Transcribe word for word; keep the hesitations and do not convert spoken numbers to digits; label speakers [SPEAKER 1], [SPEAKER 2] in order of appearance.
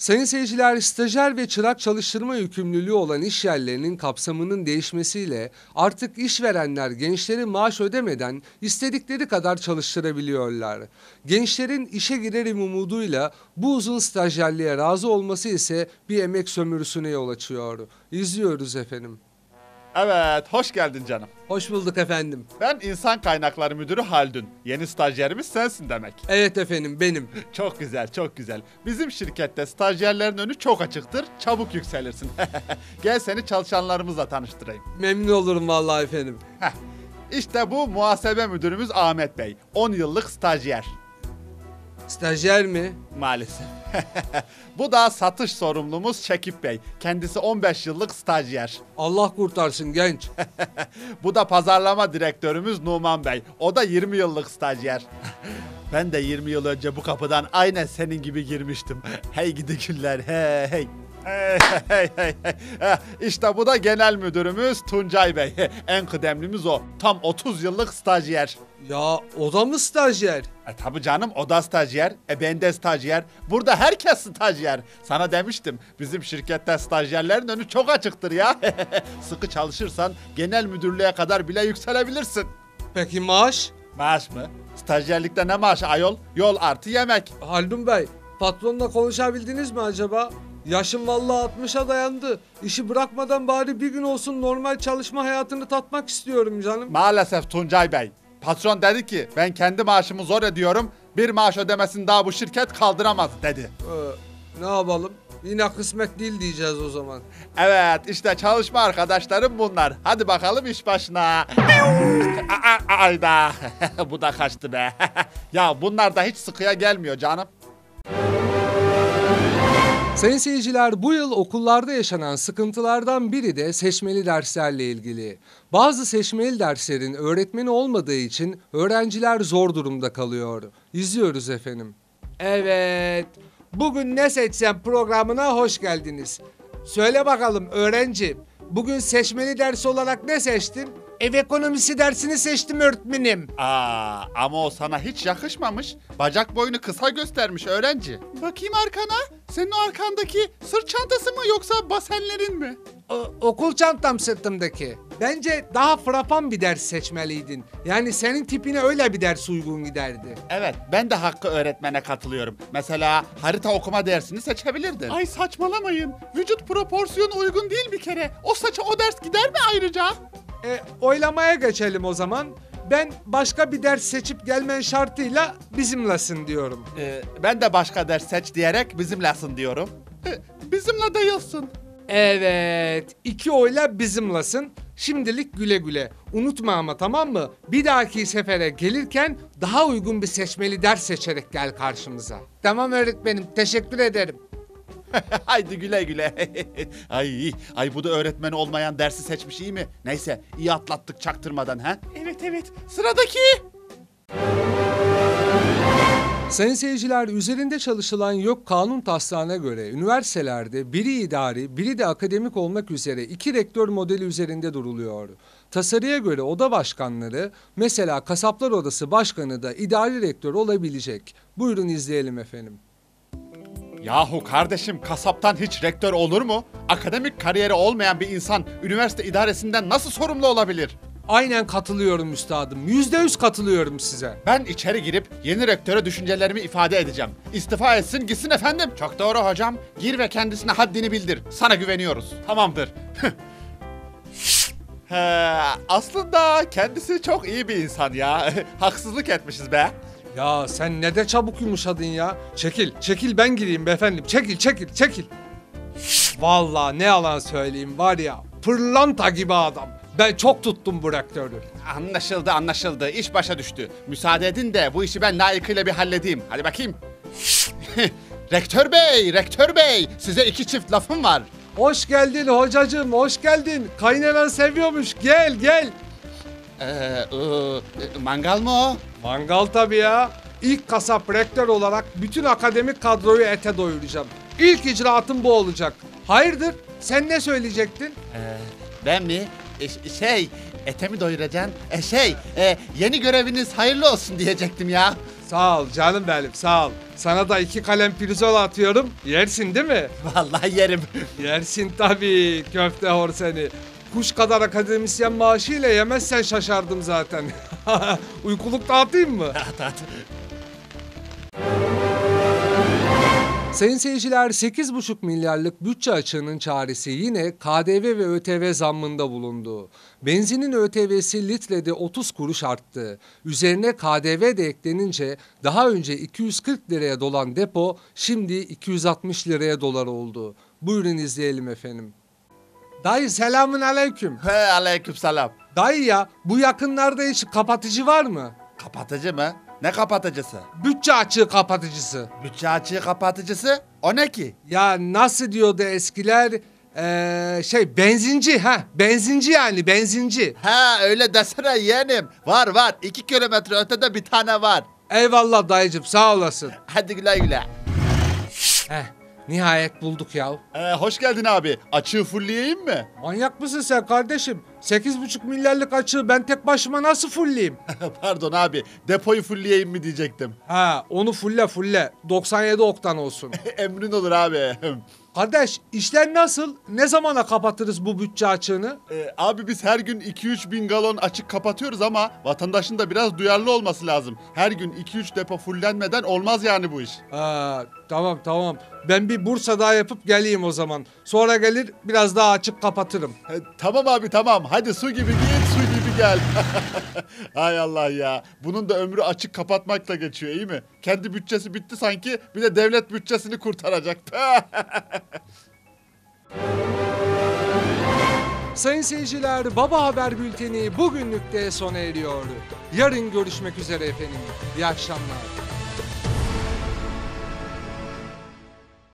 [SPEAKER 1] Sayın seyirciler, stajyer ve çırak çalıştırma yükümlülüğü olan iş yerlerinin kapsamının değişmesiyle artık işverenler gençleri maaş ödemeden istedikleri kadar çalıştırabiliyorlar. Gençlerin işe girerim umuduyla bu uzun stajyerliğe razı olması ise bir emek sömürüsüne yol açıyor. İzliyoruz efendim.
[SPEAKER 2] Evet, hoş geldin canım.
[SPEAKER 1] Hoş bulduk efendim.
[SPEAKER 2] Ben İnsan Kaynakları Müdürü Haldun. Yeni stajyerimiz sensin demek.
[SPEAKER 1] Evet efendim, benim.
[SPEAKER 2] Çok güzel, çok güzel. Bizim şirkette stajyerlerin önü çok açıktır, çabuk yükselirsin. Gel seni çalışanlarımızla tanıştırayım.
[SPEAKER 1] Memnun olurum vallahi efendim.
[SPEAKER 2] Heh. İşte bu muhasebe müdürümüz Ahmet Bey. on yıllık stajyer.
[SPEAKER 1] Stajyer mi?
[SPEAKER 2] Maalesef. Bu da satış sorumlumuz Şekip Bey. Kendisi on beş yıllık stajyer.
[SPEAKER 1] Allah kurtarsın genç.
[SPEAKER 2] Bu da pazarlama direktörümüz Numan Bey. O da yirmi yıllık stajyer. Ben de yirmi yıl önce bu kapıdan aynen senin gibi girmiştim. Hey gidi günler, hey hey. Hey, hey, hey, hey. Heh, İşte bu da genel müdürümüz Tuncay Bey. En kıdemlimiz o. Tam otuz yıllık stajyer.
[SPEAKER 1] Ya o da mı stajyer?
[SPEAKER 2] E tabi canım, o da stajyer. E ben de stajyer. Burada herkes stajyer. Sana demiştim, bizim şirkette stajyerlerin önü çok açıktır ya. Sıkı çalışırsan genel müdürlüğe kadar bile yükselebilirsin.
[SPEAKER 1] Peki maaş?
[SPEAKER 2] Maaş mı? Stajyerlikte ne maaşı ayol? Yol artı yemek.
[SPEAKER 1] Haldun Bey, patronla konuşabildiniz mi acaba? Yaşım vallahi altmışa dayandı. İşi bırakmadan bari bir gün olsun normal çalışma hayatını tatmak istiyorum canım.
[SPEAKER 2] Maalesef Tuncay Bey. Patron dedi ki ben kendi maaşımı zor ödüyorum. Bir maaş ödemesini daha bu şirket kaldıramaz dedi.
[SPEAKER 1] Ee, ne yapalım? Yine kısmet değil diyeceğiz o zaman.
[SPEAKER 2] Evet, işte çalışma arkadaşlarım bunlar. Hadi bakalım iş başına. Aa, ayda. Bu da kaçtı be. Ya bunlar da hiç sıkıya gelmiyor canım.
[SPEAKER 1] Sayın seyirciler, bu yıl okullarda yaşanan sıkıntılardan biri de seçmeli derslerle ilgili. Bazı seçmeli derslerin öğretmeni olmadığı için öğrenciler zor durumda kalıyor. İzliyoruz efendim. Evet, bugün ne seçsem programına hoş geldiniz. Söyle bakalım öğrenci, bugün seçmeli ders olarak ne seçtin? Ev ekonomisi dersini seçtim öğretmenim.
[SPEAKER 2] Aa, ama o sana hiç yakışmamış. Bacak boyunu kısa göstermiş öğrenci. Bakayım arkana. Senin o arkandaki sırt çantası mı yoksa basenlerin mi?
[SPEAKER 1] O- okul çantam sırtımdaki. Bence daha frapan bir ders seçmeliydin. Yani senin tipine öyle bir ders uygun giderdi.
[SPEAKER 2] Evet, ben de Hakkı öğretmene katılıyorum. Mesela harita okuma dersini seçebilirdin. Ay saçmalamayın. Vücut proporsiyonu uygun değil bir kere. O saça o ders gider mi ayrıca?
[SPEAKER 1] E, oylamaya geçelim o zaman. Ben başka bir ders seçip gelmen şartıyla bizimlesin diyorum.
[SPEAKER 2] Ee, ben de başka ders seç diyerek bizimlesin diyorum. Ee, bizimle değilsin.
[SPEAKER 1] Evet, iki oyla bizimlesin. Şimdilik güle güle. Unutma ama, tamam mı? Bir dahaki sefere gelirken daha uygun bir seçmeli ders seçerek gel karşımıza. Tamam öğretmenim, teşekkür ederim.
[SPEAKER 2] Haydi güle güle. ay, ay bu da öğretmeni olmayan dersi seçmiş, iyi mi? Neyse, iyi atlattık çaktırmadan ha? Evet evet, sıradaki.
[SPEAKER 1] Sayın seyirciler, üzerinde çalışılan YÖK kanun taslağına göre üniversitelerde biri idari, biri de akademik olmak üzere iki rektör modeli üzerinde duruluyor. Tasarıya göre oda başkanları, mesela Kasaplar Odası Başkanı da idari rektör olabilecek. Buyurun izleyelim efendim.
[SPEAKER 2] Yahu kardeşim, kasaptan hiç rektör olur mu? Akademik kariyeri olmayan bir insan üniversite idaresinden nasıl sorumlu olabilir?
[SPEAKER 1] Aynen katılıyorum üstadım. Yüzde yüz katılıyorum size.
[SPEAKER 2] Ben içeri girip yeni rektöre düşüncelerimi ifade edeceğim. İstifa etsin gitsin efendim. Çok doğru hocam. Gir ve kendisine haddini bildir. Sana güveniyoruz. Tamamdır. He, aslında kendisi çok iyi bir insan ya. Haksızlık etmişiz be.
[SPEAKER 1] Ya sen ne de çabuk yumuşadın ya. Çekil, çekil ben gireyim beyefendim. Çekil, çekil, çekil. Vallahi ne yalan söyleyeyim var ya, pırlanta gibi adam. Ben çok tuttum bu rektörü.
[SPEAKER 2] Anlaşıldı anlaşıldı. İş başa düştü. Müsaade edin de bu işi ben layıkıyla bir halledeyim. Hadi bakayım. Rektör bey, rektör bey. Size iki çift lafım var.
[SPEAKER 1] Hoş geldin hocacığım, hoş geldin. Kaynanan seviyormuş, gel gel.
[SPEAKER 2] Ee, e, mangal mı o?
[SPEAKER 1] Mangal tabii ya. İlk kasap rektör olarak bütün akademik kadroyu ete doyuracağım. İlk icraatım bu olacak. Hayırdır, sen ne söyleyecektin?
[SPEAKER 2] Ee, ben mi? E, şey, ete mi doyuracaksın? E, şey, e, yeni göreviniz hayırlı olsun diyecektim ya.
[SPEAKER 1] Sağ ol canım benim, sağ ol. Sana da iki kalem pirzola atıyorum. Yersin değil mi?
[SPEAKER 2] Vallahi yerim.
[SPEAKER 1] Yersin tabii köfte hor seni. Kuş kadar akademisyen maaşıyla yemezsen şaşardım zaten. Uykuluk dağıtayım mı?
[SPEAKER 2] At at.
[SPEAKER 1] Sayın seyirciler, sekiz buçuk milyarlık bütçe açığının çaresi yine K D V ve ÖTV zammında bulundu. Benzinin ÖTV'si litrede otuz kuruş arttı. Üzerine K D V de eklenince daha önce iki yüz kırk liraya dolan depo şimdi iki yüz altmış liraya dolar oldu. Buyurun izleyelim efendim. Dayı selamun aleyküm.
[SPEAKER 2] He aleykümselam.
[SPEAKER 1] Dayı ya, bu yakınlarda hiç kapatıcı var mı?
[SPEAKER 2] Kapatıcı mı? Ne kapatıcısı?
[SPEAKER 1] Bütçe açığı kapatıcısı.
[SPEAKER 2] Bütçe açığı kapatıcısı? O ne ki?
[SPEAKER 1] Ya nasıl diyordu eskiler? Ee, şey benzinci ha benzinci yani benzinci.
[SPEAKER 2] Ha öyle desene yeğenim. Var var. iki kilometre ötede bir tane var.
[SPEAKER 1] Eyvallah dayıcım, sağ olasın.
[SPEAKER 2] Hadi güle güle.
[SPEAKER 1] Heh, nihayet bulduk ya.
[SPEAKER 2] Ee, hoş geldin abi. Açığı fullleyeyim mi?
[SPEAKER 1] Manyak mısın sen kardeşim? sekiz buçuk milyarlık açığı ben tek başıma nasıl fullleyeyim?
[SPEAKER 2] Pardon abi. Depoyu fullleyeyim mi diyecektim.
[SPEAKER 1] Ha, onu fulle fulle. doksan yedi oktan olsun.
[SPEAKER 2] Emrin olur abi.
[SPEAKER 1] Kardeş, işler nasıl? Ne zamana kapatırız bu bütçe açığını?
[SPEAKER 2] Ee, abi biz her gün iki üç bin galon açık kapatıyoruz ama vatandaşın da biraz duyarlı olması lazım. Her gün iki üç depo fullenmeden olmaz yani bu iş.
[SPEAKER 1] Ha, tamam tamam. Ben bir Bursa daha yapıp geleyim o zaman. Sonra gelir biraz daha açık kapatırım.
[SPEAKER 2] Ee, tamam abi tamam. Hadi su gibi git su gibi gel. Hay Allah ya. Bunun da ömrü açık kapatmakla geçiyor iyi mi? Kendi bütçesi bitti sanki bir de devlet bütçesini kurtaracak.
[SPEAKER 1] Sayın seyirciler, Baba Haber Bülteni bugünlük de sona eriyor. Yarın görüşmek üzere efendim. İyi akşamlar.